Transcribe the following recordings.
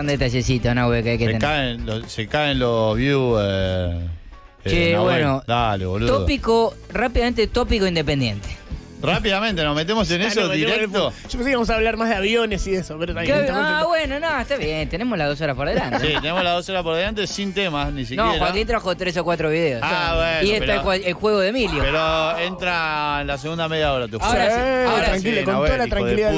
Son detallecitos, ¿no, güey? Que hay que tener. Se caen los views. Che, bueno. Dale, boludo. Rápidamente, tópico independiente. Rápidamente, nos metemos en eso directo. Yo pensé que íbamos a hablar más de aviones y eso, pero también. Bueno, está bien. Tenemos las 2 horas por delante. Sí, tenemos las 2 horas por delante sin temas, ni siquiera. No, Joaquín trajo 3 o 4 videos. Bueno. Y está el juego de Emilio. Pero entra en la segunda media hora tu juego. Ahora tranquilo, sí, con toda la tranquilidad.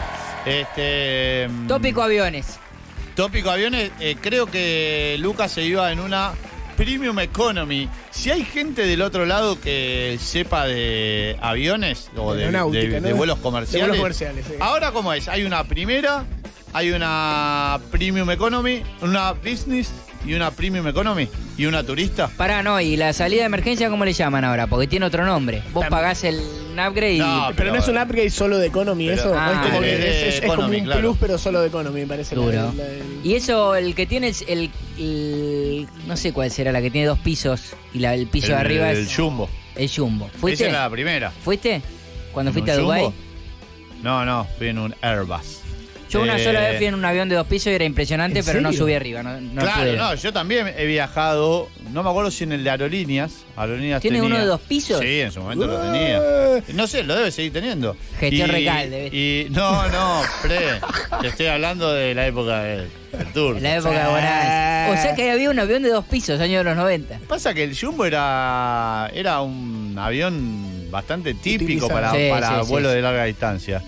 Tópico aviones. Tópico aviones, creo que Lucas se iba en una Premium Economy. Si hay gente del otro lado que sepa de aviones o de vuelos comerciales. De vuelos comerciales, sí. Ahora, ¿cómo es? Hay una primera, hay una Premium Economy, una Business y una Premium Economy y una turista. ¿Y la salida de emergencia cómo le llaman ahora? Porque tiene otro nombre. Vos pagás el upgrade y... Pero no es un upgrade solo de Economy, eso. Es como un plus, pero solo de Economy, me parece. Duro. Y eso, el que tiene el no sé cuál será, la que tiene 2 pisos y el piso de arriba es... El Jumbo. El Jumbo. ¿Fuiste? Esa es la primera. ¿Fuiste? ¿Cuando fuiste a Dubái? No, fui en un Airbus. Yo una sola vez fui en un avión de 2 pisos y era impresionante, pero no subí arriba. Claro, yo también he viajado, no me acuerdo si en el de Aerolíneas. ¿Tiene uno de 2 pisos? Sí, en su momento lo tenía. No sé, lo debe seguir teniendo. Gestión Recalde. No, te estoy hablando de la época del tour. La época bonita. O sea que había un avión de 2 pisos, años de los 90. Pasa que el Jumbo era un avión bastante típico para vuelos de larga distancia.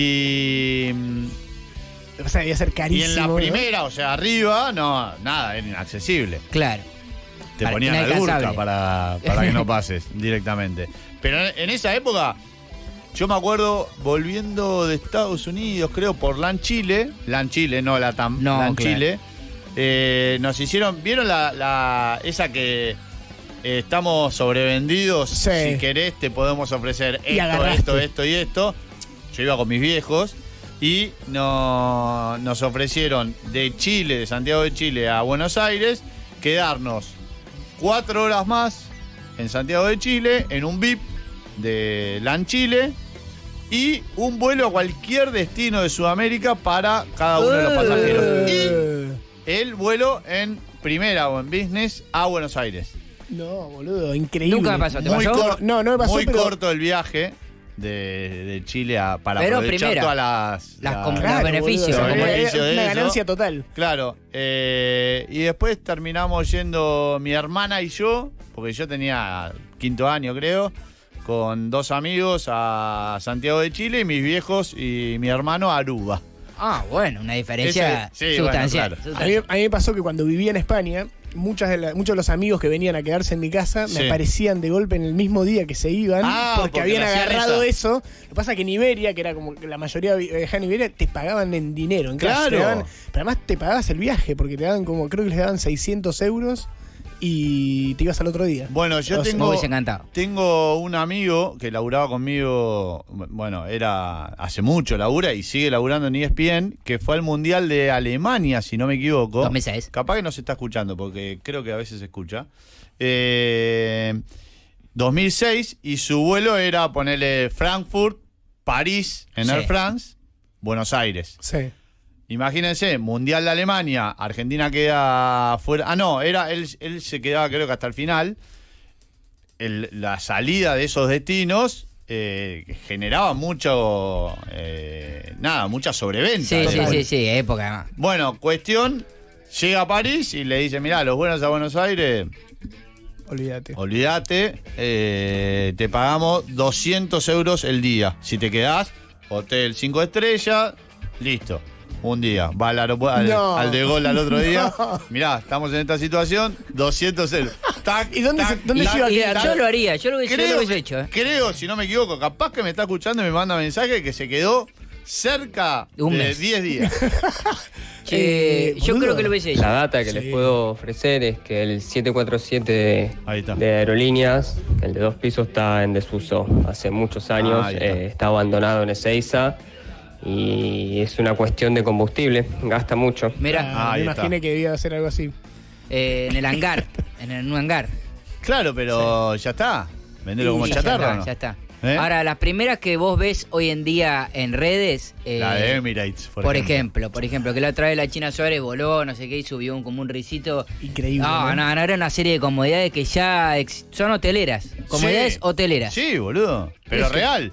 O sea, debía ser carísimo. Y en la primera, o sea, arriba, nada, era inaccesible. Claro. Te ponían al burka para que no pases directamente. Pero en esa época, yo me acuerdo volviendo de Estados Unidos, creo, por LAN Chile, no LATAM, LAN Chile, nos hicieron, ¿vieron esa que estamos sobrevendidos? Sí. Si querés te podemos ofrecer esto y esto. Yo iba con mis viejos. Y nos ofrecieron de Chile, de Santiago de Chile a Buenos Aires, quedarnos 4 horas más en Santiago de Chile, en un VIP de LAN Chile, y un vuelo a cualquier destino de Sudamérica para cada uno de los pasajeros. Y el vuelo en primera o en business a Buenos Aires. No, boludo, increíble. Nunca me pasó, ¿te pasó? No me pasó, muy corto el viaje. De Chile para pero aprovechar primera, todas los beneficios. Una ganancia total. Claro. Y después terminamos yendo mi hermana y yo, porque yo tenía 5º año, creo, con 2 amigos a Santiago de Chile y mis viejos y mi hermano a Aruba. Bueno, una diferencia sustancial. Bueno, claro. A mí me pasó que cuando vivía en España, muchos de los amigos que venían a quedarse en mi casa me aparecían de golpe en el mismo día que se iban, porque habían agarrado eso. Lo que pasa es que en Iberia, que era como que la mayoría viajaba en Iberia, te pagaban en dinero. Pero además te pagabas el viaje, porque te daban creo que les daban 600 euros y te ibas al otro día. Bueno, yo tengo un amigo que laburaba conmigo, era hace mucho labura y sigue laburando en ESPN, que fue al Mundial de Alemania, si no me equivoco. 2006. Capaz que no se está escuchando, porque creo que a veces se escucha. 2006, y su vuelo era ponerle Frankfurt, París en Air France, Buenos Aires. Sí. Imagínense, Mundial de Alemania, Argentina queda fuera. Él se quedaba creo que hasta el final. La salida de esos destinos generaba mucha sobreventa. Sí, época. Bueno, cuestión, llega a París y le dice, mirá, los vuelos a Buenos Aires, olvídate, te pagamos 200 euros el día. Si te quedás, hotel 5 estrellas, listo. Un día, va al aeropuerto, al de Gol al otro día. Mirá, estamos en esta situación, 200 euros. ¿Y dónde se iba a quedar? Yo lo haría, yo lo hubiese hecho. Creo, si no me equivoco, capaz que me está escuchando y me manda mensaje que se quedó cerca de 10 días. Yo creo que lo hubiese hecho. La data que les puedo ofrecer es que el 747 de Aerolíneas, el de 2 pisos, está en desuso hace muchos años. Está abandonado en Ezeiza. Y es una cuestión de combustible, gasta mucho. Mira, me imaginé que debía hacer algo así. En el hangar, en un hangar. Claro, pero ya está. Vendelo como chatarra, ¿no? Ya está. Ahora, las primeras que vos ves hoy en día en redes... la de Emirates, por ejemplo, que la otra vez la China Suárez voló, no sé qué, y subió como un risito. Increíble. No, era una serie de comodidades que ya son hoteleras. Comodidades hoteleras. Sí, boludo. Pero eso. Real.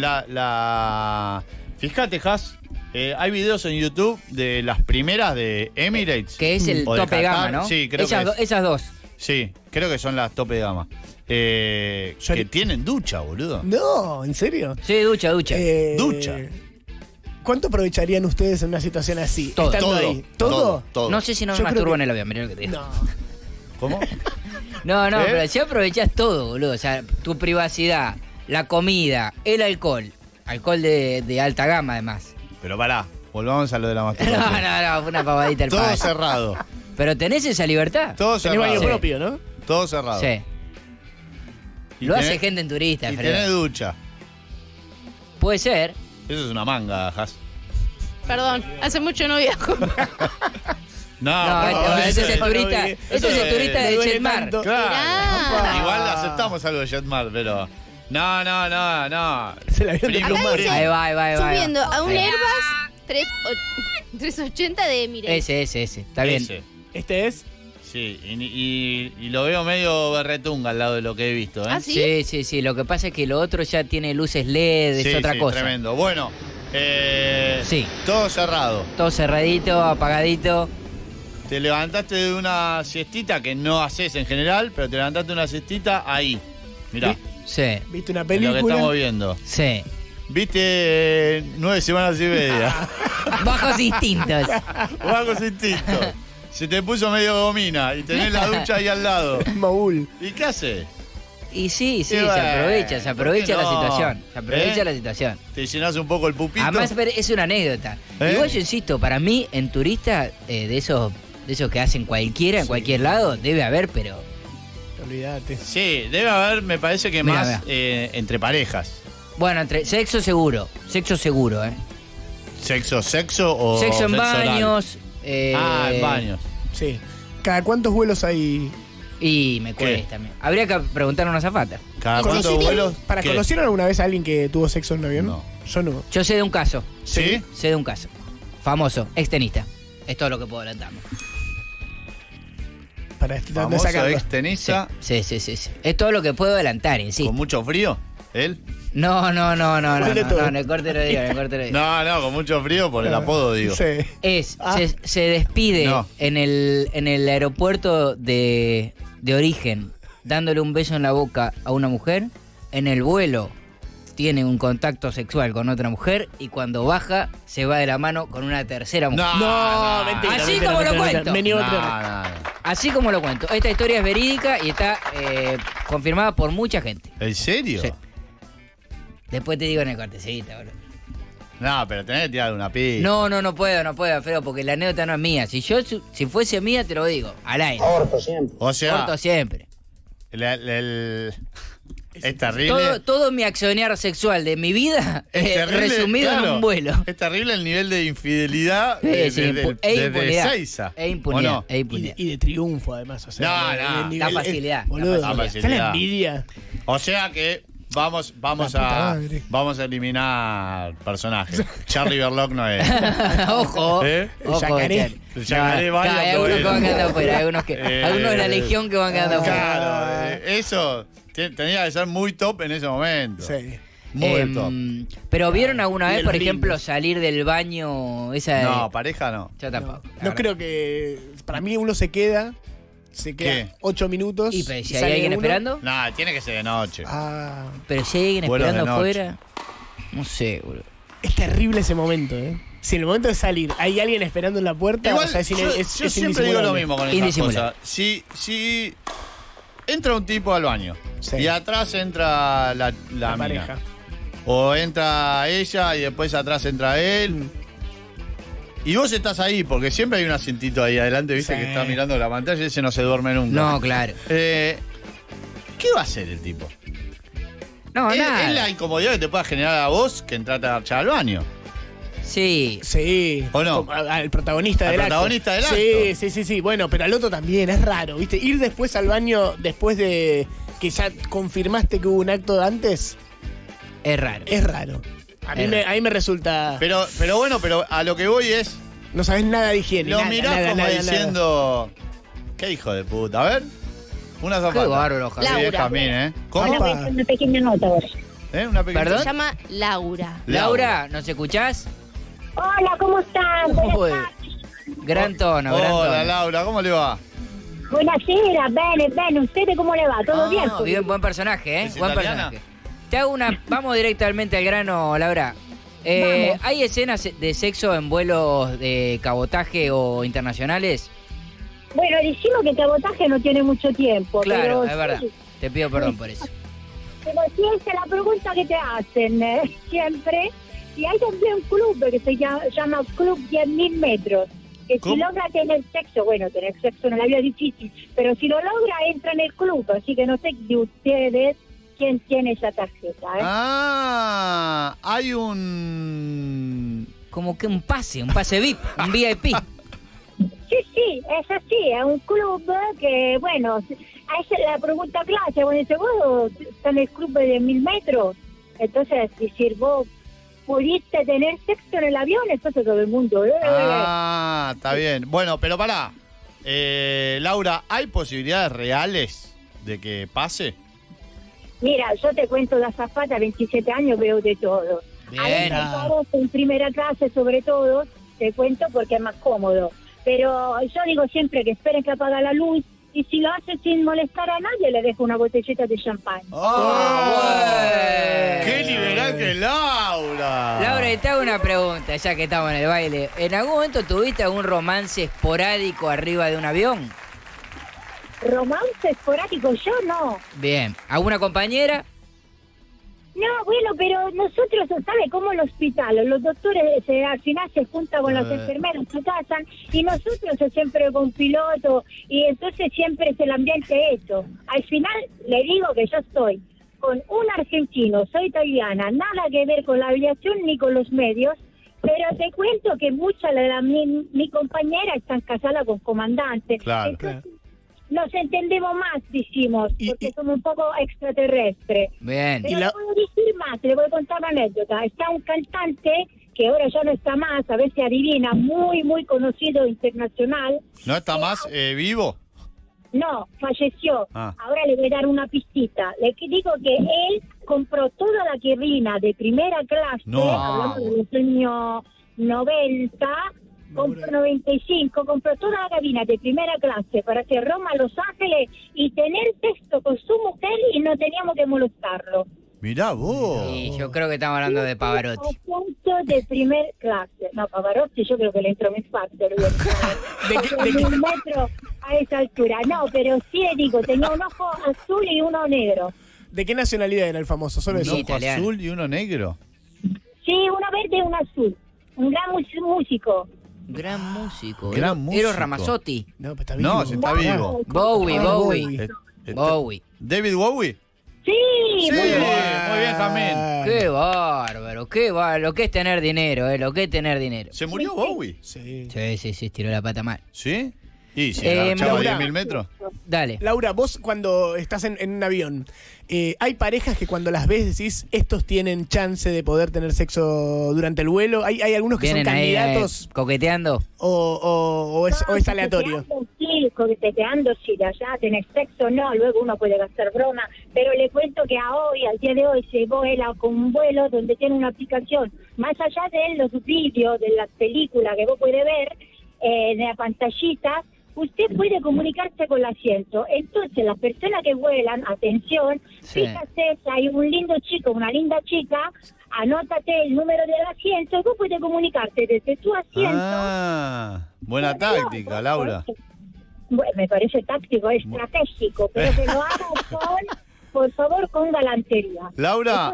Fíjate, Has, hay videos en YouTube de las primeras de Emirates. Que es el tope de gama, ¿no? Sí, creo que esas dos. Sí, creo que son las tope de gama. Que tienen ducha, boludo. No, ¿en serio? Sí, ducha. Ducha. ¿Cuánto aprovecharían ustedes en una situación así? Todo. Estando ahí. ¿Todo? No sé si no me masturbo en el avión, mirá lo que te digo. No. ¿Cómo? No, pero si aprovechás todo, boludo. O sea, tu privacidad, la comida, el alcohol. Alcohol de alta gama, además. Pero pará, volvamos a lo de la masturbación. No, fue una pavadita el todo padre. Cerrado. Pero tenés esa libertad. Todo cerrado. Tenés baño propio, ¿no? Todo cerrado. Sí. Lo hace gente en turista, y tenés ducha. Puede ser. Eso es una manga, Has. Perdón, hace mucho no viajo. No, ese es el turista. Ese es el turista de Jetmar. Claro. Igual aceptamos algo de Jetmar, pero. No. Se la vio de Ahí va. Subiendo a un Airbus 380 de Emirates. Ese. Está bien. ¿Este es? Sí, y lo veo medio berretunga al lado de lo que he visto, ¿eh? ¿Ah, sí? Sí. Lo que pasa es que lo otro ya tiene luces LED, es otra cosa. Tremendo. Bueno, sí. Todo cerrado. Todo cerradito, apagadito. Te levantaste de una siestita que no haces en general, pero te levantaste de una siestita ahí. Mirá. Sí. ¿Viste una película? Lo que estamos viendo. Sí. Viste 9 semanas y media. Bajos instintos. Bajos instintos. Se te puso medio gomina y tenés la ducha ahí al lado. Maúl. ¿Y qué haces? Y sí, se aprovecha la situación. Se aprovecha la situación. Te llenás un poco el pupito. Además, es una anécdota. Igual yo insisto, para mí, en turista, de esos que hacen cualquiera, en cualquier lado, debe haber, pero... Olvídate. Sí, debe haber, me parece que más entre parejas. Bueno, entre sexo seguro, ¿eh? ¿Sexo o sexo en sexo baños. en baños. Sí. ¿Cada cuántos vuelos hay? Y me cuesta. Habría que preguntar a una azafata. ¿Cada cuántos vuelos? ¿Conocieron alguna vez a alguien que tuvo sexo en un avión? No. Yo no. Yo sé de un caso. ¿Sí? Sé de un caso. Famoso, extenista. Es todo lo que puedo adelantar. Para famoso extenista. Sí. Es todo lo que puedo adelantar, sí. ¿Con mucho frío? ¿Él? No, en el corte lo digo. No, con mucho frío por el apodo, digo. Sí. Se despide en el aeropuerto de origen, dándole un beso en la boca a una mujer. En el vuelo tiene un contacto sexual con otra mujer y cuando baja se va de la mano con una tercera mujer. No, mentira. Así como lo cuento. Así como lo cuento. Esta historia es verídica y está confirmada por mucha gente. ¿En serio? Sí. Después te digo en el cortecito, boludo. No, pero tenés que tirar una pista. No puedo, Feo, porque la anécdota no es mía. Si fuese mía, te lo digo, al aire. Aborto siempre. O sea, Aborto siempre. Es terrible. Todo mi accionar sexual de mi vida es resumido en un vuelo. Es terrible el nivel de infidelidad de Ezeiza. E impunidad. Y de triunfo, además. O sea, la facilidad. Boludo, está la envidia. O sea que vamos a eliminar personajes. Charlie Verloc no es. Ojo. El Yacaré. El Yacaré hay algunos que van quedando afuera. Algunos de la Legión que van quedando afuera. Claro, eso tenía que ser muy top en ese momento. Sí. Muy top. Pero ¿vieron alguna vez, por ejemplo, salir del baño? No, pareja no. Yo tampoco. No creo que... Para mí uno se queda 8 minutos. ¿Y pero si hay alguien esperando? No, tiene que ser de noche. Pero si hay alguien esperando afuera, no sé, boludo. Es terrible ese momento, ¿eh? Si en el momento de salir hay alguien esperando en la puerta, igual, o sea, yo siempre digo lo mismo con esas cosas. Si entra un tipo al baño y atrás entra la pareja, o entra ella y después atrás entra él, y vos estás ahí, porque siempre hay un asientito ahí adelante, viste, que está mirando la pantalla y ese no se duerme nunca. No, claro. ¿Qué va a hacer el tipo? No, nada. Es la incomodidad que te pueda generar a vos que entraste a marchar al baño. Sí. ¿O no? Al protagonista del acto. Sí. Bueno, pero al otro también, es raro, ¿viste? Ir después al baño, después de que ya confirmaste que hubo un acto de antes, Es raro. Es raro. A mí me resulta... Pero bueno, pero a lo que voy es... No sabes nada de higiene. Lo mirás como diciendo... ¿Qué hijo de puta? A ver. Una zapata. Qué bárbaro, Javier. Sí, Jamín, ¿Cómo? Una pequeña nota ahora. Una pequeña... ¿Perdón? Se llama Laura. Laura, ¿nos escuchás? Hola, ¿cómo están? Gran tono, gran tono. Hola, Laura, ¿cómo le va? Buonasera, bene. ¿Ustedes cómo le va? ¿Todo bien? Bien, buen personaje, ¿Es buen italiana? personaje. Te hago vamos directamente al grano, Laura. ¿Hay escenas de sexo en vuelos de cabotaje o internacionales? Bueno, decimos que cabotaje no tiene mucho tiempo. Claro, pero es verdad. Te pido perdón por eso. Pero sí, esa es la pregunta que te hacen siempre. Y hay también un club que se llama Club 10.000 metros. Que si logra tener sexo, bueno, tener sexo en la vida es difícil, pero si lo logra entra en el club. Así que no sé de ustedes quién tiene esa tarjeta. Hay un... Como que un pase VIP, un VIP. Sí, es así, es un club que, bueno, esa es la pregunta clásica. Bueno, dice, vos estás en el club de 10.000 metros, entonces decir, vos pudiste tener sexo en el avión, entonces todo el mundo... está bien. Bueno, pero pará. Laura, ¿hay posibilidades reales de que pase? Mira, yo te cuento de azafata, 27 años veo de todo. Bien. En primera clase sobre todo, te cuento porque es más cómodo. Pero yo digo siempre que esperen que apaga la luz y si lo hace sin molestar a nadie, le dejo una botellita de champán. ¡Qué liberal que es Laura! Laura, te hago una pregunta, ya que estamos en el baile. ¿En algún momento tuviste algún romance esporádico arriba de un avión? ¿Romance esporádico? Yo no. Bien. ¿Alguna compañera? No, bueno, pero nosotros, ¿sabe cómo el hospital? Los doctores al final se juntan con los enfermeros, se casan, y nosotros siempre con piloto, y entonces siempre es el ambiente eso. Al final le digo que yo estoy con un argentino, soy italiana, nada que ver con la aviación ni con los medios, pero te cuento que muchas de mi compañera están casadas con comandantes. Claro, entonces, nos entendemos más, decimos, porque somos un poco extraterrestres. Bien. Pero le puedo decir más, le voy a contar una anécdota. Está un cantante que ahora ya no está más, a ver si adivina, muy, muy conocido internacional. ¿No está más vivo? No, falleció. Ah. Ahora le voy a dar una pistita. Le digo que él compró toda la cabina de primera clase, hablando de los años 90, compró 95, compró toda la cabina de primera clase para hacer Roma a Los Ángeles y tener sexo con su mujer y no teníamos que molestarlo. Mirá vos. Sí, yo creo que estamos hablando de Pavarotti. Punto de primer clase. No, Pavarotti yo creo que le entró mi factor. ¿De qué metro a esa altura? No, pero sí le digo, tenía un ojo azul y uno negro. ¿De qué nacionalidad era el famoso? Solo ¿Un ojo azul y uno negro? Sí, uno verde y uno azul. Un gran músico. Gran músico. Gran músico. Eros Ramazzotti. No, pero está vivo. No, si está vivo. Bowie. ¿David Bowie? Sí, muy bien, Jamín. Qué bárbaro, lo que es tener dinero, lo que es tener dinero. ¿Se murió Bowie? Sí. Sí, tiró la pata mal. ¿Sí? ¿Y si la chava 10.000 metros? Dale. Laura, vos cuando estás en un avión, ¿hay parejas que cuando las ves decís, estos tienen chance de poder tener sexo durante el vuelo? ¿Hay algunos que son candidatos? ¿Coqueteando? ¿O es aleatorio? Sí, coqueteando, sí, de allá tener sexo, no, luego uno puede gastar broma, pero le cuento que al día de hoy se vuela con un vuelo donde tiene una aplicación, más allá de los vídeos, de las películas que vos puedes ver en la pantallita, usted puede comunicarse con el asiento. Entonces, las personas que vuelan, atención, fíjate, si hay un lindo chico, una linda chica, anótate el número del asiento y vos puedes comunicarte desde tu asiento. Buena táctica, Laura. Bueno, me parece táctico, estratégico, pero que lo haga por favor, con galantería. Laura,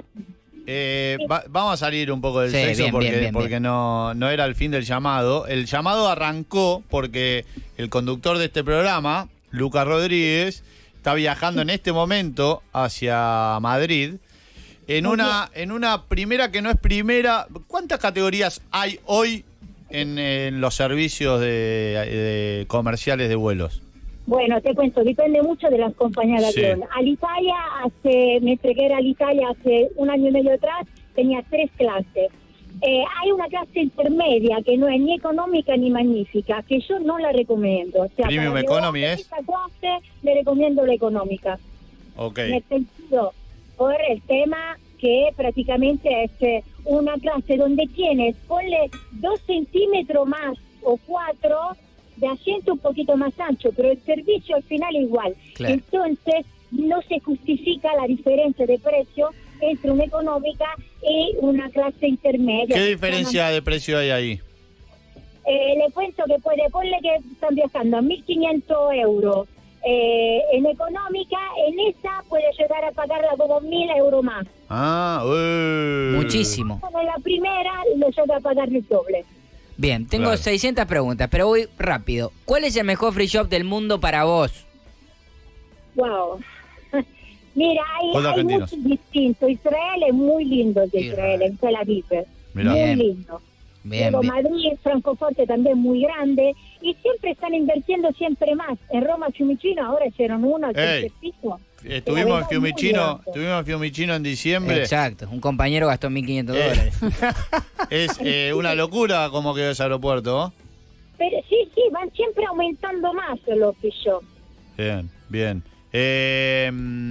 vamos a salir un poco del sexo porque no era el fin del llamado. El llamado arrancó porque el conductor de este programa, Lucas Rodríguez, está viajando en este momento hacia Madrid en una primera que no es primera. ¿Cuántas categorías hay hoy en los servicios de comerciales de vuelos? Bueno, te cuento, depende mucho de las compañías de avión. Alitalia, me entregué a Alitalia hace 1 año y medio atrás, tenía 3 clases. Hay una clase intermedia que no es ni económica ni magnífica, que yo no la recomiendo. O sea, Premium Economy es. Esta clase le recomiendo la económica. Okay. En el sentido, por el tema que prácticamente es una clase donde tienes, ponle 2 centímetros más o 4 de asiento un poquito más ancho, pero el servicio al final es igual. Claro. Entonces, no se justifica la diferencia de precio entre una económica y una clase intermedia. ¿Qué diferencia de precio hay ahí? Le cuento que ponle que están viajando a 1.500 euros. En económica, en esa puede llegar a pagarla como 1.000 euros más. Muchísimo. En la primera le llega a pagar el doble. Bien, tengo 600 preguntas, pero voy rápido. ¿Cuál es el mejor free shop del mundo para vos? Wow. Mira, hay muchos distintos. Israel es muy lindo, Israel, en Tel Aviv. Muy lindo. Luego Madrid, Francoforte también muy grande. Y siempre están invirtiendo siempre más. En Roma, Fiumicino, ahora hicieron uno al tercer piso. Estuvimos en Fiumicino en diciembre. Exacto, un compañero gastó $1.500. Es una locura como quedó ese aeropuerto. Pero sí, van siempre aumentando más los pisos. Bien. ¿Qué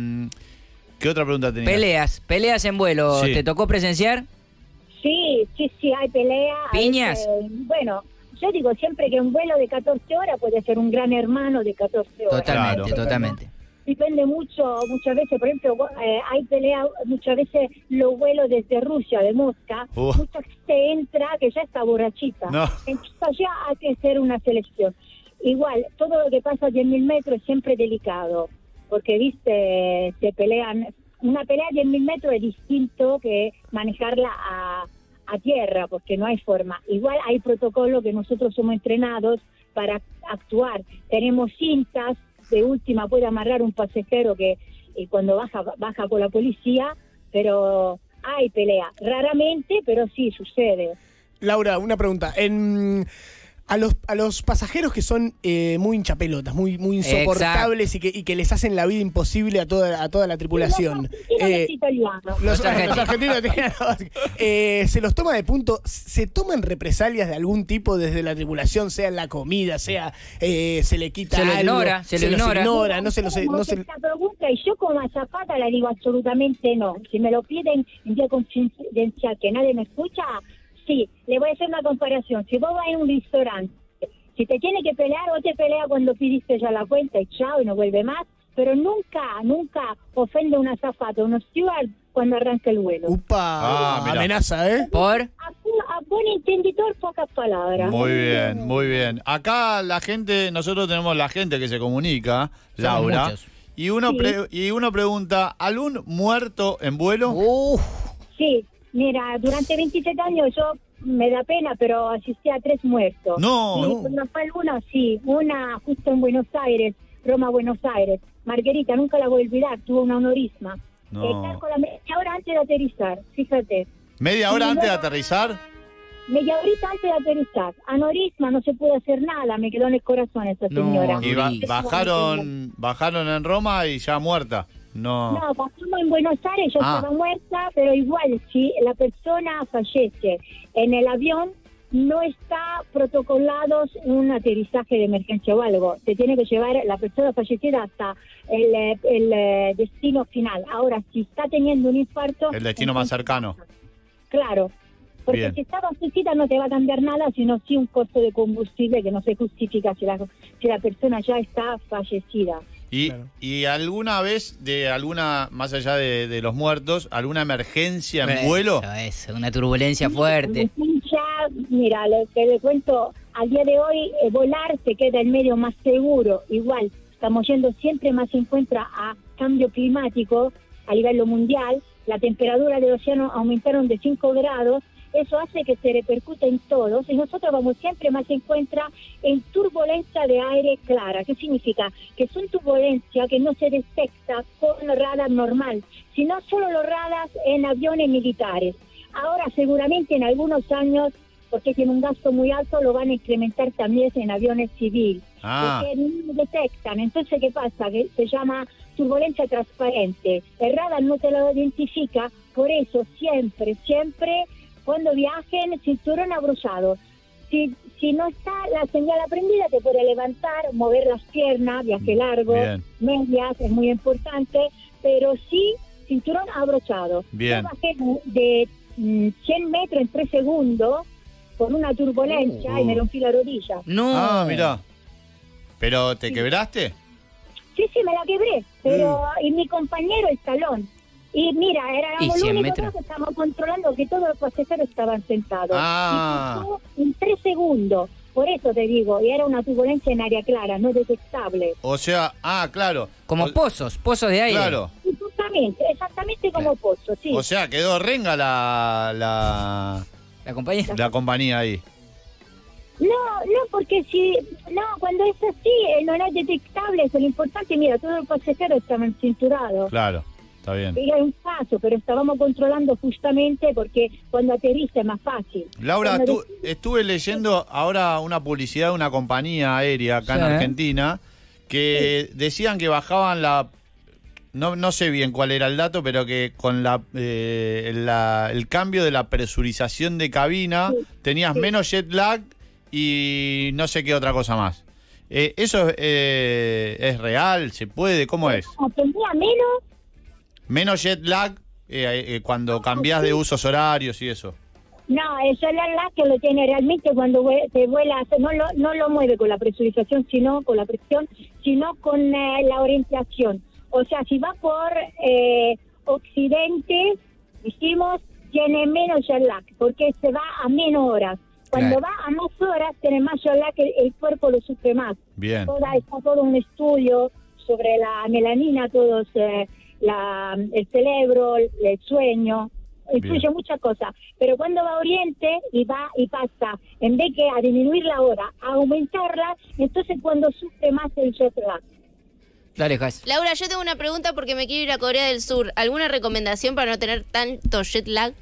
otra pregunta tenías? Peleas en vuelo. Sí. ¿Te tocó presenciar? Sí, hay peleas. ¿Piñas? Bueno, yo digo siempre que un vuelo de 14 horas puede ser un gran hermano de 14 horas. Totalmente. Depende muchas veces, por ejemplo, hay peleas, muchas veces los vuelos desde Rusia, de Mosca, mucha gente entra que ya está borrachita. No. Entonces ya hay que hacer una selección. Igual, todo lo que pasa a 10.000 metros es siempre delicado, porque, viste, se pelean. Una pelea a 10.000 metros es distinto que manejarla a tierra, porque no hay forma. Igual hay protocolo que nosotros somos entrenados para actuar. Tenemos cintas, de última puede amarrar un pasajero que cuando baja con la policía, pero hay pelea. Raramente, pero sí sucede. Laura, una pregunta. A los pasajeros que son muy hinchapelotas, muy insoportables y que les hacen la vida imposible a toda la tripulación. Los argentinos se los toma de punto. ¿Se toman represalias de algún tipo desde la tripulación, sea en la comida, sea se le quita se algo? Se lo ignora. Esta pregunta, y yo como azafata la digo absolutamente no. Si me lo piden en día confidencial que nadie me escucha, sí, le voy a hacer una comparación. Si vos vas a un restaurante, si te tiene que pelear, o te pelea cuando pidiste ya la cuenta y chao y no vuelve más, pero nunca ofende a una azafata, un steward cuando arranca el vuelo. Amenaza, ¿eh? ¿Por? A buen entendidor, pocas palabras. Muy bien. Acá nosotros tenemos la gente que se comunica, Laura, y uno pregunta, ¿algún muerto en vuelo? Sí. Mira, durante 27 años yo me da pena, pero asistí a 3 muertos. No. Fue una justo en Buenos Aires, Roma-Buenos Aires. Margarita, nunca la voy a olvidar, tuvo una aneurisma. Estar con la media hora antes de aterrizar, fíjate. ¿Media hora antes de aterrizar? Media horita antes de aterrizar. Aneurisma, no se pudo hacer nada, me quedó en el corazón esa señora. Y bajaron en Roma y ya muerta. No, pasamos en Buenos Aires, yo estaba muerta, pero igual, si la persona fallece en el avión, no está protocolado un aterrizaje de emergencia o algo. Se tiene que llevar la persona fallecida hasta el destino final. Ahora, si está teniendo un infarto... El destino más cercano. Claro, porque bien. Si está fallecida no te va a cambiar nada, sino sí un costo de combustible que no se justifica si la persona ya está fallecida. ¿Y alguna vez, más allá de los muertos, alguna emergencia en vuelo? Eso, una turbulencia fuerte. Mira, le cuento, al día de hoy volar se queda el medio más seguro. Igual, estamos yendo siempre más en contra a cambio climático a nivel mundial. La temperatura del océano aumentaron de 5 grados. Eso hace que se repercute en todos y nosotros vamos siempre más en contra en turbulencia de aire clara. ¿Qué significa? Que son turbulencias que no se detecta con radar normal, sino solo los radars en aviones militares. Ahora seguramente en algunos años porque tiene un gasto muy alto, lo van a incrementar también en aviones civiles, porque no detectan. Entonces, ¿qué pasa? Que se llama turbulencia transparente. El radar no te lo identifica, por eso siempre, cuando viajen, cinturón abrochado. Si no está la señal aprendida, te puede levantar, mover las piernas, viaje largo, medias, es muy importante, pero sí, cinturón abrochado. Bien. Yo bajé de 100 metros en 3 segundos con una turbulencia y me rompí la rodilla. No. Mira. ¿Pero te quebraste? Sí, me la quebré, pero y mi compañero el talón. Y mira, éramos los únicos que estábamos controlando que todos los pasajeros estaban sentados. Y pasó en 3 segundos. Por eso te digo, y era una turbulencia en área clara, no detectable. O sea, claro. Como pozos de aire. Claro. Exactamente como pozos, sí. O sea, quedó renga la compañía ahí. No, porque cuando es así, no es detectable, eso es lo importante. Mira, todos los pasajeros estaban cinturados. Claro, está bien. Y hay un paso, pero estábamos controlando justamente porque cuando aterriza es más fácil. Laura, estuve leyendo ahora una publicidad de una compañía aérea acá en Argentina que decían que bajaban no sé bien cuál era el dato, pero que con el cambio de la presurización de cabina tenías menos jet lag y no sé qué otra cosa más. ¿Eso es real? ¿Se puede? ¿Cómo es? Tenía menos jet lag cuando cambias de usos horarios y eso. No, eso es la que lo tiene realmente cuando te vuelas, no lo mueve con la presurización, sino con la presión, sino con la orientación. O sea, si va por occidente, tiene menos jet lag, porque se va a menos horas. Cuando va a más horas, tiene más jet lag, el cuerpo lo sufre más. Bien. Está todo un estudio sobre la melanina, el cerebro, el sueño, influye muchas cosas. Pero cuando va a oriente y pasa, en vez que a disminuir la hora, a aumentarla, entonces cuando sufre más el jet lag. Dale, Jas. Laura, yo tengo una pregunta porque me quiero ir a Corea del Sur. ¿Alguna recomendación para no tener tanto jet lag?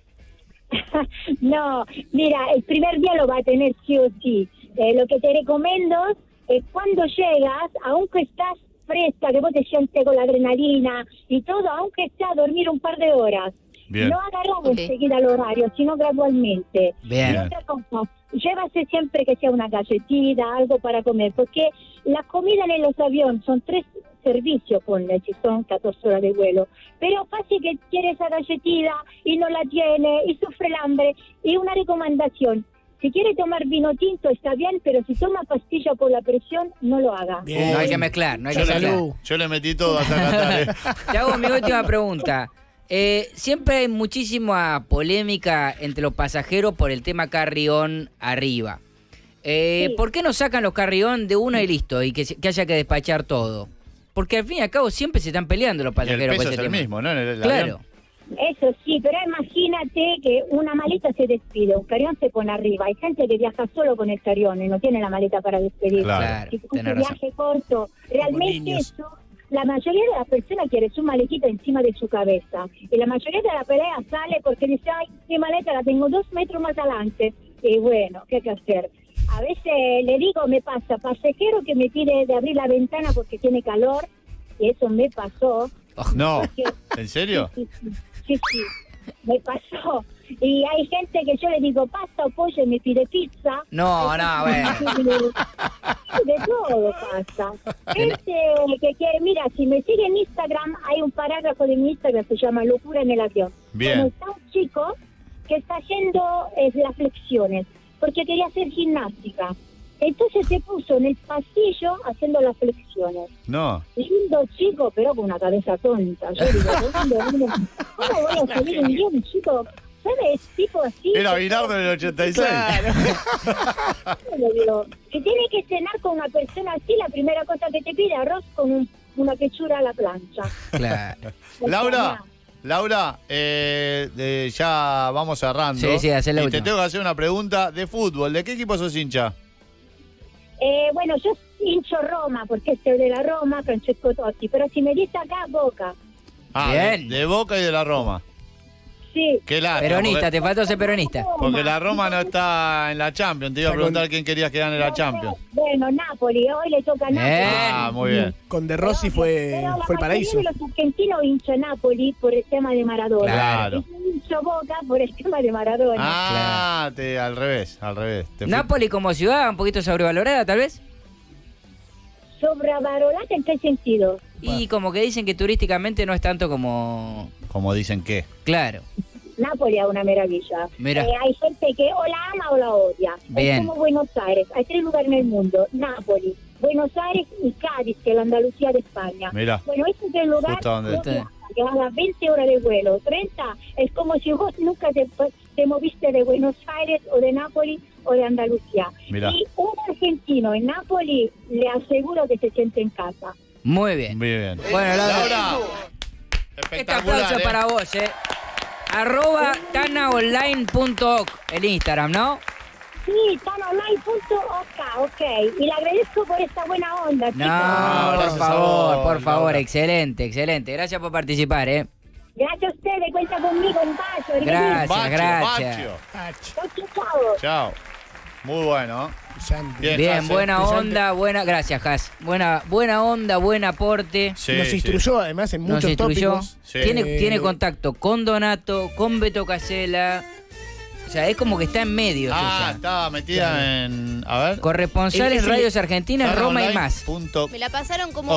No, mira, el primer día lo va a tener sí o sí. Lo que te recomiendo es cuando llegas, aunque estás fresca, que vos te sientes con la adrenalina y todo, aunque esté a dormir un par de horas. Bien. No agarramos enseguida el horario, sino gradualmente. Bien. Y otra cosa, llévase siempre que sea una galletita, algo para comer, porque la comida en los aviones son 3 servicios, si son 14 horas de vuelo, pero fácil que quiere esa galletita y no la tiene y sufre el hambre. Y una recomendación, si quiere tomar vino tinto está bien, pero si toma pastilla por la presión, no lo haga. Bien. No hay que mezclar, Yo le metí todo hasta la tarde. Te hago mi última pregunta. Siempre hay muchísima polémica entre los pasajeros por el tema carry-on arriba. ¿Por qué no sacan los carry-on de una y listo? Y que haya que despachar todo. Porque al fin y al cabo siempre se están peleando los pasajeros. Y el peso por ese es el tema. mismo, ¿no? Claro. Eso sí, pero imagínate que una maleta se despide, un carrión se pone arriba. Hay gente que viaja solo con el carrión y no tiene la maleta para despedir. Claro. Si es un viaje corto, realmente eso, la mayoría de las personas quiere su maletita encima de su cabeza. Y la mayoría de la pelea sale porque dice, ay, mi maleta la tengo 2 metros más adelante. Y bueno, ¿qué hay que hacer? A veces le digo, me pasa, pasajero que me pide de abrir la ventana porque tiene calor, y eso me pasó. No, ¿en serio? Sí, me pasó. Y hay gente que yo le digo pasta o pollo y me pide pizza. No, bueno. De todo pasa. Gente que quiere, mira, si me sigue en Instagram, hay un parágrafo de mi Instagram que se llama Locura en el avión. Bien. Como está un chico que está haciendo las flexiones, porque quería hacer gimnástica. Entonces se puso en el pasillo haciendo las flexiones. No. Lindo chico, pero con una cabeza tonta. Yo digo, ¿cómo voy a salir un bien chico? ¿Sabes? Tipo así. Era Binardo en el 86. Claro. Digo, si tiene que cenar con una persona así, la primera cosa que te pide arroz con una pechura a la plancha. Claro. Laura, ya vamos cerrando. Sí, hacer la y última. te tengo que hacer una pregunta de fútbol. ¿De qué equipo sos hincha? Bueno, yo hincho Roma, porque es de la Roma, Francesco Totti. Pero si me dice acá, Boca. Bien. De Boca y de la Roma. Sí. Qué lástima. Peronista, te faltó ser peronista. Porque la Roma no está en la Champions. Te iba a preguntar quién querías que gane la Champions. Bueno, Napoli, hoy le toca a Napoli. Muy bien. Con De Rossi fue el paraíso. Los argentinos hincha Napoli por el tema de Maradona. Claro. Hincho Boca por el tema de Maradona. Al revés. Napoli como ciudad, un poquito sobrevalorada, tal vez. ¿Sobrevalorada en qué sentido? Y como que dicen que turísticamente no es tanto como... Como dicen que. Claro. Nápoles es una maravilla. Mira. Hay gente que o la ama o la odia. Bien. Es como Buenos Aires. Hay 3 lugares en el mundo. Nápoles, Buenos Aires y Cádiz, que es la Andalucía de España. Mira. Bueno, ese es el lugar que haga 20 horas de vuelo, 30. Es como si vos nunca te moviste de Buenos Aires o de Nápoles o de Andalucía. Mira. Y un argentino en Nápoles le aseguro que se siente en casa. Muy bien. Muy bien. Bueno, Laura. Este aplauso para vos, @tanaonline.ok, el Instagram, ¿no? Sí, tanaonline.ok, ok. Y le agradezco por esta buena onda, chicos. No, por favor, excelente. Gracias por participar, Gracias a ustedes, cuenta conmigo en Bacho. Gracias. Chao. Muy bueno. Bien, buena onda, gracias, Has. Buena onda, buen aporte. Sí, nos instruyó además en muchos tópicos. Sí. Tiene contacto con Donato, con Beto Casella. O sea, es como que está en medio. Estaba metida en... A ver. Corresponsal en Radios Argentinas, Roma y más. Me la pasaron como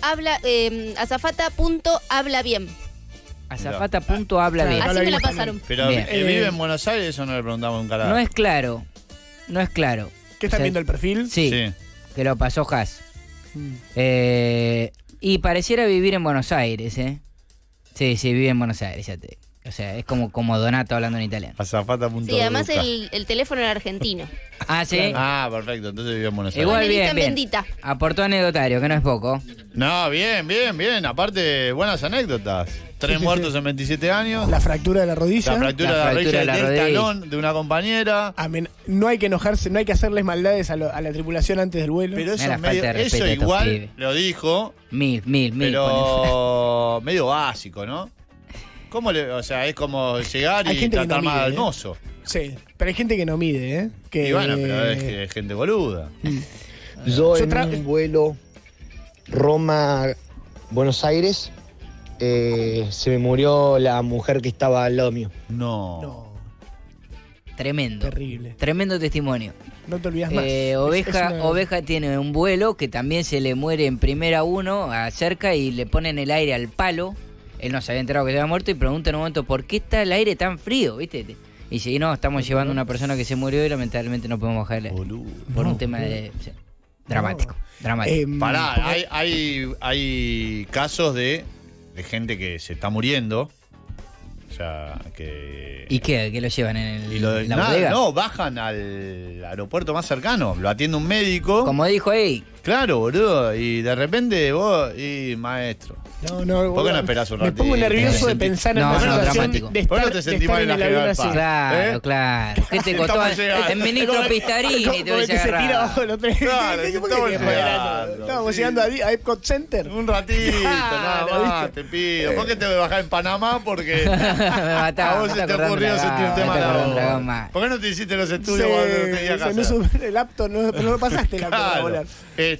azafata.habla bien. Azafata.habla bien. Así me la pasaron. Pero ¿vive en Buenos Aires o no le preguntamos un carajo? No es claro. ¿Qué están viendo el perfil? Sí, que lo pasó Has. Y pareciera vivir en Buenos Aires, Sí, vive en Buenos Aires, ya te... O sea, es como Donato hablando en italiano. Azafata.com. Sí, además el teléfono era argentino. ¿Sí? Perfecto, entonces vive en Buenos Aires. Igual bien. Aportó anecdotario, que no es poco. No, bien. Aparte, buenas anécdotas. 3 muertos en 27 años. La fractura de la rodilla. La fractura de la rodilla del talón de una compañera. No hay que enojarse, no hay que hacerles maldades a la tripulación antes del vuelo. Pero eso igual lo dijo. Mil. Pero medio básico, ¿no? Es como llegar y tratar mal al mozo. Sí, pero hay gente que no mide, Y bueno, pero es gente boluda. Yo en un vuelo Roma-Buenos Aires se me murió la mujer que estaba al lado mío. No. Tremendo. Terrible. Tremendo testimonio. No te olvidas más. Oveja tiene un vuelo que también se le muere en primera uno, acerca y le ponen el aire al palo. Él no se había enterado que se había muerto y pregunta en un momento, ¿por qué está el aire tan frío? ¿Viste? Y dice, no, estamos llevando a una persona que se murió y lamentablemente no podemos bajarle. Por un tema dramático. Pará, hay casos de gente que se está muriendo. O sea, que... ¿Y qué? ¿Qué lo llevan en la bodega? No, bajan al aeropuerto más cercano. Lo atiende un médico. Como dijo ahí. Claro, boludo. Y de repente vos, maestro. No, ¿por qué no esperás un ratito? Me pongo nervioso de pensar en la situación de estar, ¿por qué no te sentís mal en la general Paz? Claro. ¿Qué te costó? El ministro Pistarini te hubiese agarrado. Se tira abajo los tres. Claro, estábamos llegando a Epcot Center. Un ratito, nada más, te pido. ¿Por qué te voy a bajar en Panamá? Porque a vos se te ocurrió sentirte mal. ¿Por qué no te hiciste los estudios cuando tenías casa? El apto, no lo pasaste el apto para volar.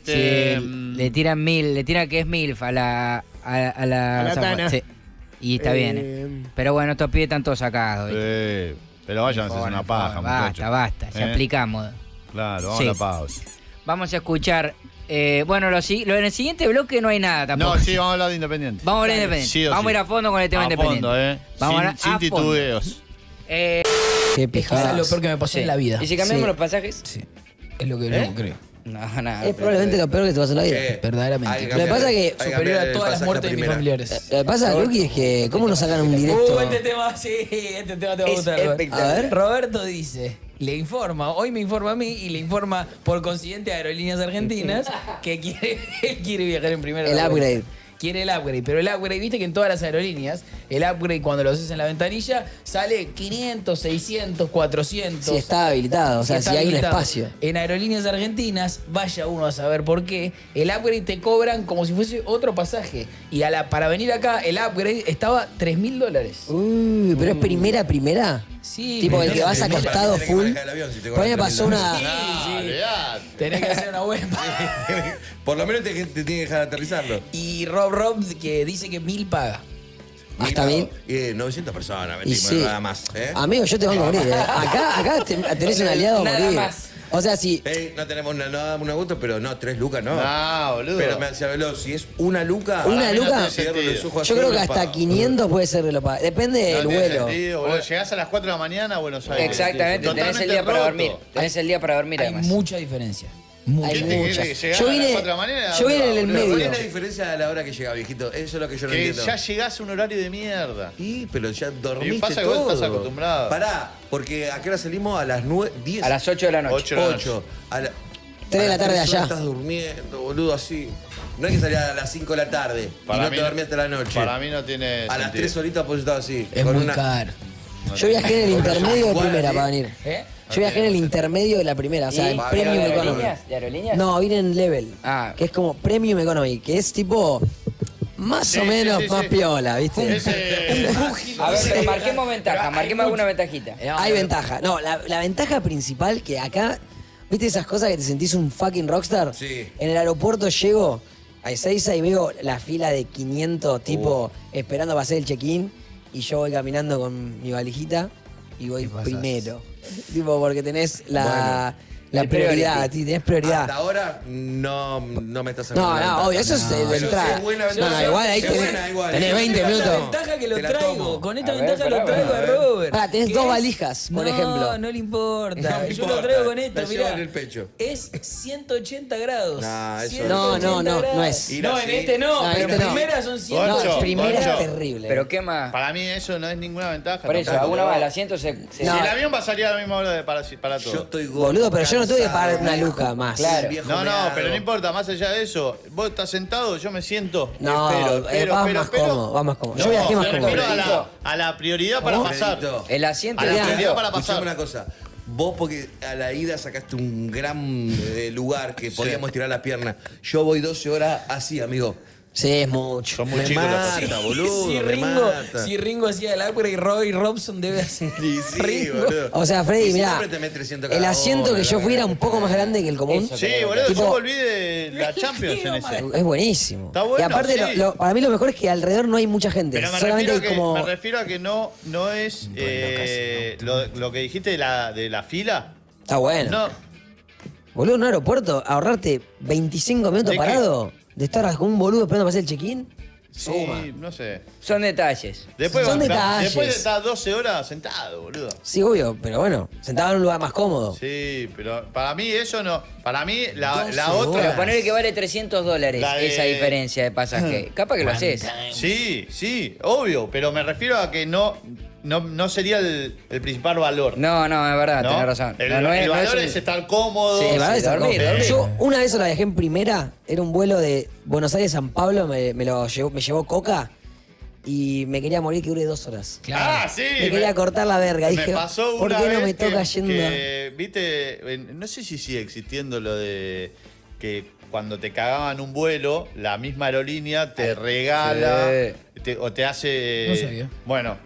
Le tiran que es MILF a la Tana. Sí. Y está bien. Pero bueno, estos pibes están todos sacados. Pero vayan a hacer una paja, muchachos. Basta, ya explicamos. Claro, vamos a la pausa. Vamos a escuchar. En el siguiente bloque no hay nada tampoco. No, sí, vamos a hablar de Independiente. Vamos a hablar de Independiente. Sí vamos a ir a fondo con el tema Independiente. Vamos sin titubeos. Qué pijada. Es lo peor que me pasó en la vida. ¿Y si cambiamos los pasajes? Sí. Es lo que no creo. No, es probablemente lo peor que te pasó en la vida. Verdaderamente. Lo que pasa es que superior a todas las muertes de mis familiares. Lo que pasa, Luqui, es que ¿cómo nos sacan un directo? Este tema te va a gustar. A ver. Roberto dice, hoy me informa a mí y le informa por consiguiente a Aerolíneas Argentinas que él quiere viajar en primera. El upgrade. quiere el upgrade, pero el upgrade, viste que en todas las aerolíneas, el upgrade cuando lo haces en la ventanilla sale 500, 600, 400. Si está habilitado, o sea, si hay un espacio. En aerolíneas argentinas, vaya uno a saber por qué, el upgrade te cobran como si fuese otro pasaje. Y para venir acá, el upgrade estaba $3.000. Pero es primera. Sí. Tipo el que vas acostado full. Por ahí me pasó una... Sí. Tenés que hacer una buena. Por lo menos te tiene que dejar aterrizarlo. Y Rob, que dice que 1.000 paga. ¿Hasta 1.000? 900 personas, nada más. Amigo, yo te voy a morir. Acá tenés un aliado a morir. Nada más. O sea, si... no tenemos un gusto, pero no, 3 lucas, no. No, boludo. Pero me decía Veloz, si es una luca... ¿Una luca? Yo creo que hasta 500 puede ser reloj. Depende del vuelo. Llegás a las 4 de la mañana a Buenos Aires. Exactamente, tenés el día para dormir. Tenés el día para dormir, además. Hay mucha diferencia. Hay muchas. Yo vine en el medio. ¿Cuál es la diferencia de la hora que llega, viejito? Eso es lo que yo no entiendo. Que ya llegás a un horario de mierda. Pero ya dormiste y pasa todo. Que vos estás acostumbrado. Pará, porque ¿a qué hora salimos? A las 10. A las 8 de la noche. 8. A 3 de la tarde allá. Estás durmiendo, boludo, así. No hay que salir a las 5 de la tarde y no te dormís hasta la noche. Para mí no tiene A las 3 horitas pues estar así. Es muy caro. Yo viajé en el intermedio de primera para venir. Yo viajé en el intermedio de la primera, o sea, en Premium Economy. ¿De aerolíneas? No, vine en Level, que es como Premium Economy, que es tipo más o menos más piola, ¿viste? A ver, pero marquemos ventaja, marquemos alguna ventajita. Hay ventaja. No, la ventaja principal que acá, ¿viste esas cosas que te sentís un fucking rockstar? Sí. En el aeropuerto llego a Ezeiza y veo la fila de 500 tipo esperando para hacer el check-in y yo voy caminando con mi valijita y voy primero. Tipo, porque tenés la prioridad, tenés prioridad. Hasta ahora no me estás sacando. No, obvio, eso es de entrada. No, igual ahí tenés 20 minutos. Con esta ventaja que lo traigo, con esta ventaja lo traigo a Robert. Tenés 2 valijas, por ejemplo. No le importa. Yo lo traigo con esto, mirá. En el pecho. Es 180 grados. No es. No, en este no, pero primera son 100. No, primera es terrible. Pero ¿qué más? Para mí eso no es ninguna ventaja. Por eso, alguna más, el asiento se... Si el avión pasaría a la misma hora para todo. Yo estoy boludo, pero yo no tengo que pagar una luca más. Claro. No, pero no importa, más allá de eso, vos estás sentado, yo me siento. No, vas más cómodo. Yo viajé más cómodo. A la prioridad para pasar. El asiento. A la prioridad para pasar. Escuchame una cosa. Vos porque a la ida sacaste un gran lugar que podíamos tirar las piernas. Yo voy 12 horas así, amigo. Sí, es mucho. Son muy chicos los boludo. Si Ringo hacía el upgrade y Roy Robson debe hacer. Sí, boludo. O sea, Freddy, mirá, el asiento que yo fui era un poco más grande que el común. Sí, boludo, yo volví de la Champions en ese. Es buenísimo. Está bueno, y aparte, sí. para mí lo mejor es que alrededor no hay mucha gente. Pero solamente hay como... me refiero a que no es lo que dijiste de la fila. Está bueno. No. Boludo, en un aeropuerto, ahorrarte 25 minutos parado, de estar con un boludo esperando para hacer el check-in. Sí, no sé. Son detalles. Después detalles. Después de estar 12 horas sentado, boludo. Sí, obvio, pero bueno, sentado en un lugar más cómodo. Sí, pero para mí eso no. Para mí la otra. Pero ponerle que vale $300 esa diferencia de pasaje. Capaz que lo haces. Sí, obvio, pero me refiero a que no sería el principal valor. No, es verdad, tenés razón. El valor es estar cómodo. Sí, el valor es estar dormir. Yo una vez la viajé en primera, era un vuelo de Buenos Aires a San Pablo, me llevó Coca y me quería morir que dure 2 horas. Claro. Sí. Me quería cortar la verga. Dije, me pasó ¿por una qué no vez me toca yendo? Viste, no sé si sigue existiendo lo de que cuando te cagaban un vuelo, la misma aerolínea te regala o te hace... No sabía. Bueno,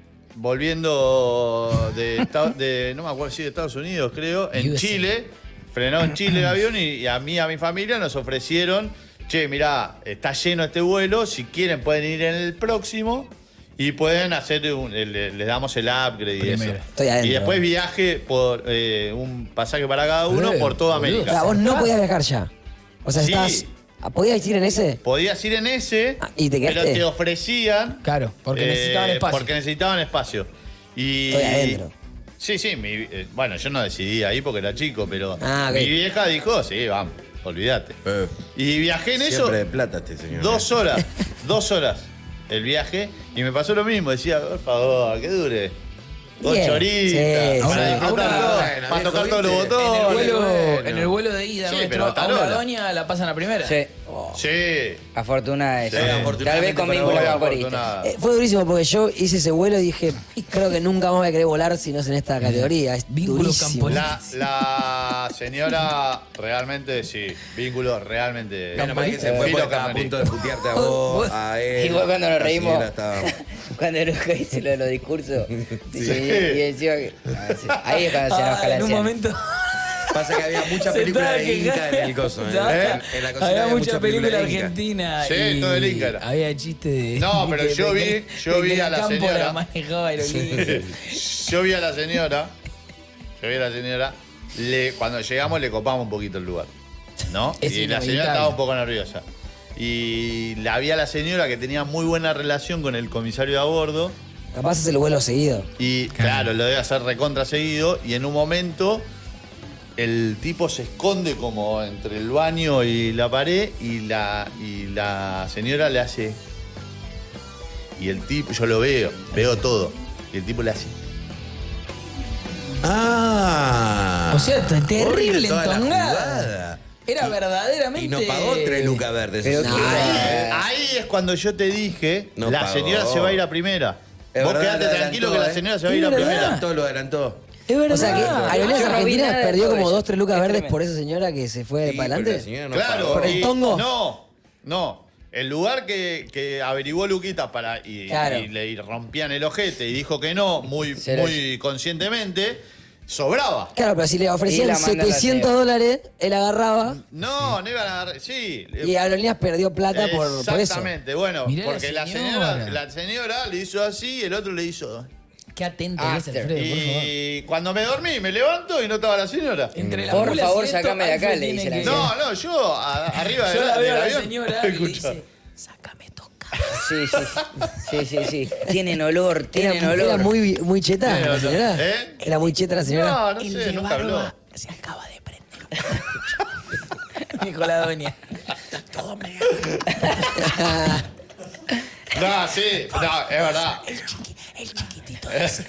volviendo no me acuerdo si de Estados Unidos, creo, en Chile, frenó en Chile el avión y a mí y a mi familia nos ofrecieron, che, mirá, está lleno este vuelo, si quieren pueden ir en el próximo y pueden hacer les damos el upgrade y eso. Y después viaje por un pasaje para cada uno por toda América. Claro, vos no podías viajar ya. O sea, sí. ¿Podías ir en ese? Podías ir en ese, ¿y te quedaste? pero te ofrecían... Claro, porque necesitaban espacio. Porque necesitaban espacio. Estoy adentro. Sí, bueno, yo no decidí ahí porque era chico, pero okay. Mi vieja dijo, sí, vamos, olvídate. Y viajé en eso... Siempre de plata este señor. 2 horas, 2 horas el viaje, y me pasó lo mismo, decía, por favor, que dure 8 horitas, para disfrutar, para tocar todos los botones. En el vuelo de ida nuestro, a una doña la pasan a primera. Sí. Sí. Afortunada ella. Sí, Tal vez con vínculo vaporista. Fue durísimo porque yo hice ese vuelo y dije, creo que nunca más voy a querer volar si no es en esta categoría. Es durísimo. La señora realmente, sí. Vínculo realmente. Menos mal que se fue porque estaba a punto de putearte a vos, a él. Igual cuando nos reímos, Estaba... cuando Luca dice lo de los discursos, y encima ahí es cuando se enoja la En un anciana. momento... Pasa que había mucha película de Inca en el coso. En la cocina había mucha película de Inca. argentina. Sí, y todo el Inca era. había chistes de... No, pero yo vi a la señora. Yo vi a la señora. Cuando llegamos le copamos un poquito el lugar. ¿No? Es y la señora estaba un poco nerviosa. Y la vi a la señora que tenía muy buena relación con el comisario de a bordo. Capaz es el vuelo seguido. Y claro, lo debe hacer recontra seguido. Y en un momento el tipo se esconde como entre el baño y la pared. Y la señora le hace. Y el tipo, yo lo veo todo. Y el tipo le hace. O sea, terrible toda la entongada. jugada. Era verdaderamente... Y no pagó 3 lucas verdes. Pero eso sí. Ahí es cuando yo te dije, No la pagó. señora se va a ir a primera. Es Vos verdad, quedate lo tranquilo adelantó, que la señora se va a ir a Es verdad. primera. Todo lo adelantó. Es verdad. O sea que Aerolíneas Yo no vi Argentinas nada de perdió todo como eso. 2-3 lucas Es verdes tremendo. por esa señora que se fue Sí, para pero la adelante. señora no Claro. pagó. ¿Por el y- tongo? No. El lugar que averiguó Luquita y Claro. le rompían el ojete y dijo que no, muy conscientemente, sobraba. Claro, pero si le Y ofrecían la manda a la $700, él agarraba No iban a agarrar. Sí. y Aerolíneas perdió plata por eso. Exactamente, bueno, Mirá la porque la señora. señora le hizo así y el otro le hizo. Qué atento que es After. Alfredo, por favor. Y cuando me dormí, me levanto y no estaba la señora. Entre las Por mulas favor, y esto, sacame de acá, Alfred le tiene dice la que- señora. No, yo arriba Yo la del veo a la avión. señora y le Escucha. dice, sácame estos Sí. Tienen olor, tienen olor. Era muy cheta Tiene la olor. señora. ¿Eh? Era muy cheta la señora. No, no sé, nunca habló. se acaba de prender. Dijo la doña. Todo me... No, sí, no, es verdad. El chiquitito de ese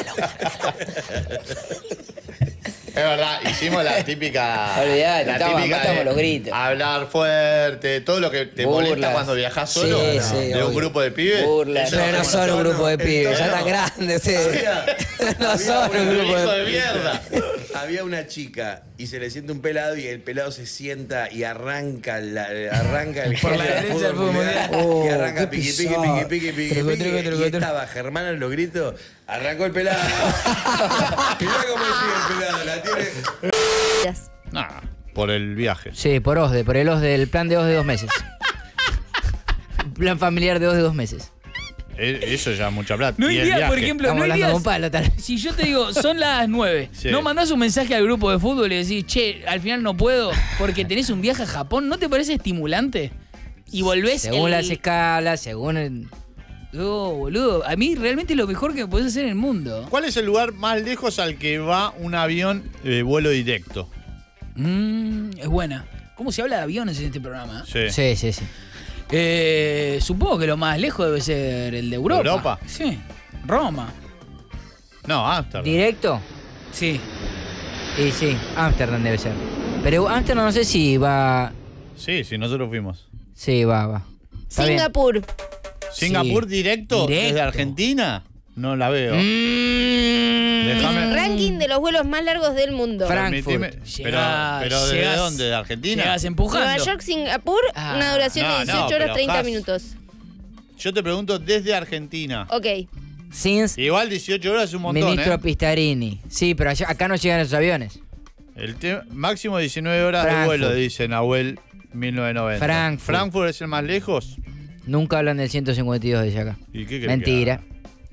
Es verdad, hicimos la típica. Olvidate, la estamos de los gritos. Hablar fuerte, todo lo que te molesta Burlas. cuando viajás solo Sí, de un obvio. grupo de pibes. Burlas. Eso Pero no hacemos son un nosotros. grupo de pibes, ya No. tan grandes ustedes. No son un grupo Hijo de de mierda. Había una chica y se le siente un pelado y el pelado se sienta y arranca el Por la derecha del fútbol mundial. y arranca qué piqui, pisado. piqui. Truco, Y truco. estaba Germán en los gritos, arrancó el pelado. Mirá cómo sigue el pelado, la tiene. Nah, por el viaje. Sí, por el OSDE, el plan de OSDE de 2 meses. Plan familiar de OSDE de 2 meses. Eso ya es mucha plata. No Y el irías, por viaje. ejemplo, Estamos no hablando irías. de un palo, tal vez. Si yo te digo, son las 9, Sí. ¿no mandás un mensaje al grupo de fútbol y decís, che, al final no puedo porque tenés un viaje a Japón? ¿No te parece estimulante? Y volvés Según las escalas, según el... No, boludo. A mí realmente es lo mejor que me podés hacer en el mundo. ¿Cuál es el lugar más lejos al que va un avión de vuelo directo? Es buena. ¿Cómo se habla de aviones en este programa? Sí. Sí. Supongo que lo más lejos debe ser el de Europa. ¿Europa? Sí. Roma. No, Amsterdam. ¿Directo? Sí. Y sí, Amsterdam debe ser. Pero Amsterdam no sé si va... Sí, nosotros fuimos. Sí, va. Está bien. Singapur. ¿Singapur directo? ¿Desde Directo. Argentina? No la veo. Déjame. Ranking de los vuelos más largos del mundo. Permitime. Pero ¿desde Llegás- dónde? ¿De Argentina? Llegás empujando. Nueva York, Singapur, una duración No, de 18 horas pero 30 Has. minutos. Yo te pregunto desde Argentina. Ok. Since Igual 18 horas es un montón, Ministro ¿eh? Pistarini. Sí, pero acá no llegan esos aviones. Máximo 19 horas Frankfurt. de vuelo, dice Nahuel 1990. Frankfurt. Es el más lejos? Nunca hablan del 152 desde acá. ¿Y qué crees Mentira.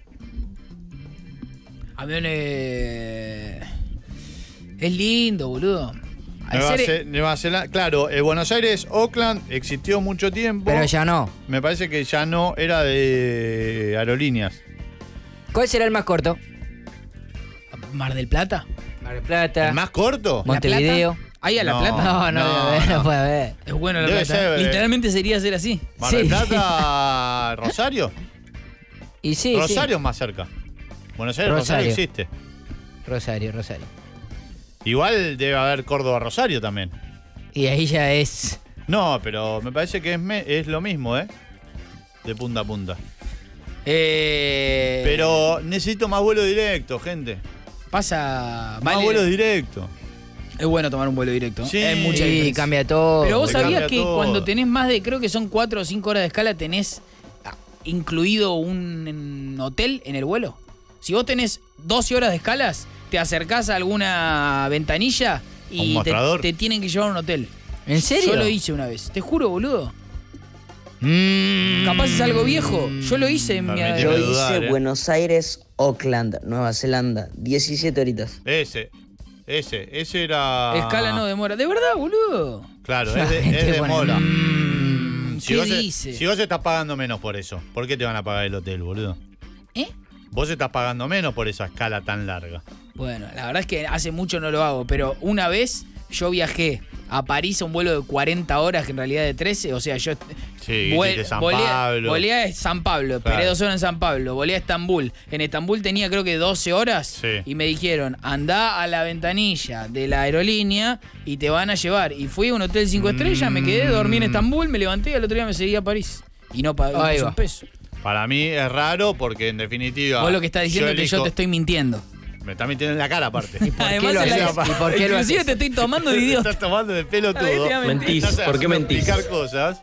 Aviones. Es lindo, boludo. Al ser- Nueva Zelanda, claro, Buenos Aires, Oakland existió mucho tiempo. Pero ya no. Me parece que ya no era de aerolíneas. ¿Cuál será el más corto? Mar del Plata. Mar del Plata. ¿El más corto? Montevideo. ¿La Plata? ¿Ahí a La No. Plata? No puede haber. Es bueno La Debe Plata. ser, Literalmente sería ser así. ¿Mar del Sí. Plata, Rosario? Y sí, Rosario es más cerca. Buenos Aires, Rosario existe. sí. Rosario. Igual debe haber Córdoba-Rosario también. Y ahí ya es No, pero me parece que es lo mismo, ¿eh? De punta a punta. Pero necesito más vuelo directo, gente. Pasa... Más vuelo directo. Es bueno tomar un vuelo directo. Sí, cambia todo. Pero vos sabías que cuando tenés más de, creo que son 4 o 5 horas de escala, tenés incluido un hotel en el vuelo. Si vos tenés 12 horas de escalas, te acercás a alguna ventanilla y te tienen que llevar a un hotel. ¿En serio? Yo lo hice una vez. Te juro, boludo. Capaz es algo viejo. Yo lo hice en mi edad. Lo hice Buenos Aires, Auckland, Nueva Zelanda. 17 horitas. Ese era... Escala no demora. ¿De verdad, boludo? Claro, es demora. Si vos estás pagando menos por eso, ¿por qué te van a pagar el hotel, boludo? Vos estás pagando menos por esa escala tan larga. Bueno, la verdad es que hace mucho no lo hago, pero una vez yo viajé a París a un vuelo de 40 horas, que en realidad de 13, o sea, yo volé a San Pablo, claro. Esperé 2 horas en San Pablo, volé a Estambul. En Estambul tenía creo que 12 horas y me dijeron, andá a la ventanilla de la aerolínea y te van a llevar. Y fui a un hotel 5 estrellas, me quedé, dormí en Estambul, me levanté y al otro día me seguí a París. Y no pagué un peso. Para mí es raro porque en definitiva... Vos lo que estás diciendo es que yo te estoy mintiendo. Me está mintiendo en la cara, aparte. ¿Y por qué lo haces? Inclusive te estoy tomando de idiota. Te estás tomando de pelo todo. Mentís. ¿Por qué mentís? Explicar cosas.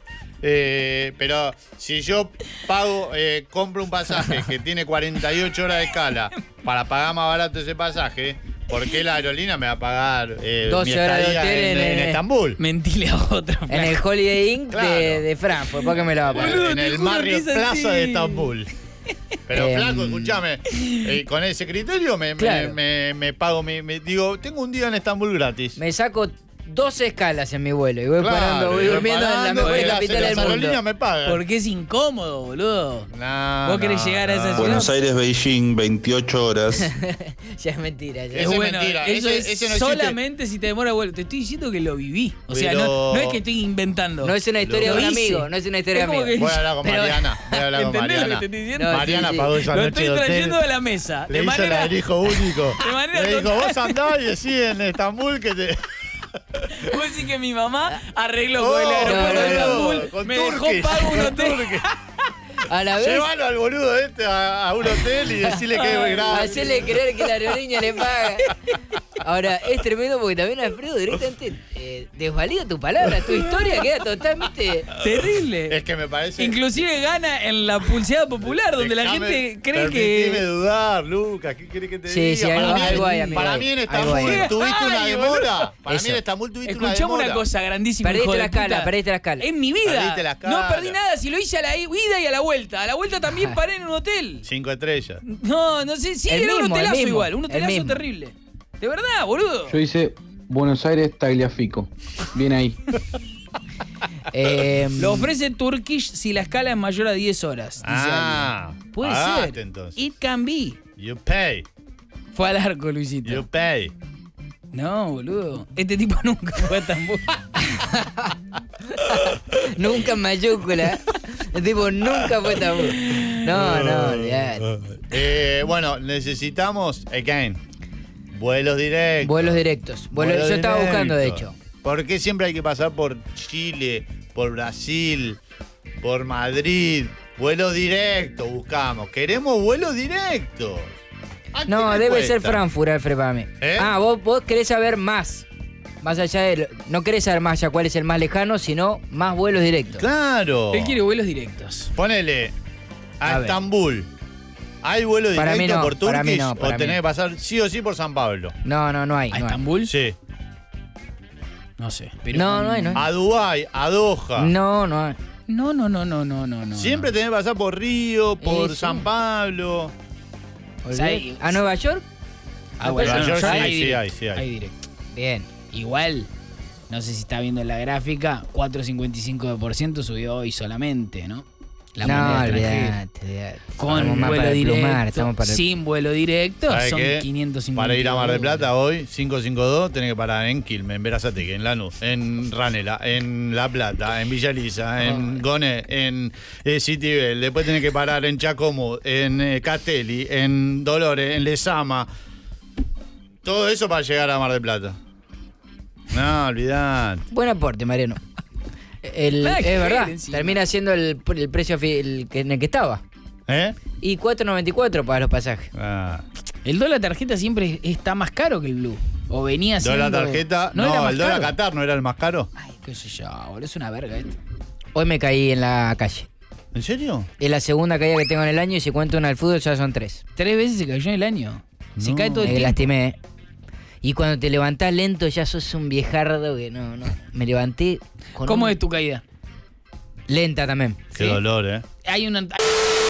Pero si yo compro un pasaje que tiene 48 horas de escala para pagar más barato ese pasaje, ¿por qué la aerolínea me va a pagar 12 horas de hotel en Estambul? Mentile a otro. En el Holiday Inn de Frankfurt. ¿Por qué me la va a pagar? En el Marriott Plaza de Estambul. Pero flaco, escuchame, con ese criterio me pago digo, tengo un día en Estambul gratis. Me saco 12 escalas en mi vuelo y voy voy durmiendo en la mejor capital del mundo. Me pagan. Porque es incómodo, boludo. Vos querés llegar a esa ciudad. Buenos Aires, Beijing, 28 horas. Ya es mentira. Es bueno, mentira. Eso es no solamente si te demora el vuelo. Te estoy diciendo que lo viví. O sea, no es que estoy inventando. No es una historia de un amigo. No es una historia de un amigo. Voy a hablar con Mariana. ¿Entendés lo que te estoy diciendo? Mariana pagó esa noche de hotel. Lo estoy trayendo de la mesa. Le hizo la del hijo único. Le dijo, vos andás y decís en Estambul que te... Vos decís que mi mamá arregló con el aeropuerto de Estambul, me dejó pago un hotel. A la vez. Llévalo al boludo a un hotel y decirle que es grave. Hacerle creer que la aerolínea le paga. Ahora, es tremendo porque también Alfredo directamente desvalida tu palabra, tu historia queda totalmente terrible. Es que me parece... Inclusive gana en la pulseada popular, donde la gente cree que... Permitime dudar, Lucas, ¿qué querés que te diga? Sí, para mí en Estambul tuviste una demora. Para mí en Estambul tuviste una demora. Escuchame una cosa grandísima, perdiste la escala. En mi vida no perdí nada, si lo hice a la ida y a la vuelta. A la vuelta también paré en un hotel. 5 estrellas. No sé, sí, era un hotelazo igual, un hotelazo terrible. De verdad, boludo. Yo hice Buenos Aires, Tagliafico. Bien ahí. Lo ofrece Turkish si la escala es mayor a 10 horas. Puede ser. Entonces. It can be. You pay. Fue al arco, Luisito. You pay. No, boludo. Este tipo nunca fue a Estambul. Nunca en mayúscula. El tipo nunca fue a Estambul. No, olvidate. Bueno, necesitamos, again, vuelos directos. Yo estaba buscando, de hecho. ¿Por qué siempre hay que pasar por Chile, por Brasil, por Madrid? Vuelos directos buscamos. Queremos vuelos directos. No, debe ser Frankfurt, Alfred, para mí. Vos querés saber más. Más allá de... No querés saber más allá cuál es el más lejano, sino más vuelos directos. ¡Claro! Él quiere vuelos directos. Ponele a Estambul. ¿Hay vuelo directo por Turkish? ¿O tenés que pasar sí o sí por San Pablo? No hay. ¿A Estambul? Sí. No sé. Pero no hay. A Dubái, a Doha. No hay. No. Siempre tenés que pasar por Río, por San Pablo. ¿A Nueva York? Nueva York sí hay. Hay directo. Bien. Igual, no sé si está viendo en la gráfica, 4,55% subió hoy solamente, ¿no? La moneda olvidate. Con vuelo directo, sin vuelo directo, son 550. Para ir a Mar del Plata hoy, 552, tenés que parar en Quilmes, en Berazategui, en Lanús, en Ranela, en La Plata, en Villa Elisa, en Goné, en Citibel. Después tenés que parar en Chacomú, en Castelli, en Dolores, en Lezama. Todo eso para llegar a Mar del Plata. No, olvidate. Buen aporte, Mariano. Es verdad, termina siendo el precio en el que estaba. Y 4.94 para los pasajes. El dólar tarjeta siempre está más caro que el blue. O venía siendo... ¿Dólar tarjeta? No, el dólar Qatar no era el más caro. Ay, qué sé yo, boludo, es una verga esto. Hoy me caí en la calle. ¿En serio? Es la segunda caída que tengo en el año y si cuento una del fútbol ya son 3. 3 veces se cayó en el año. Se cae todo el me tiempo. Lastimé. Y cuando te levantás lento ya sos un viejardo que no. Me levanté con ¿Cómo es tu caída? Lenta también. Qué dolor, Hay una...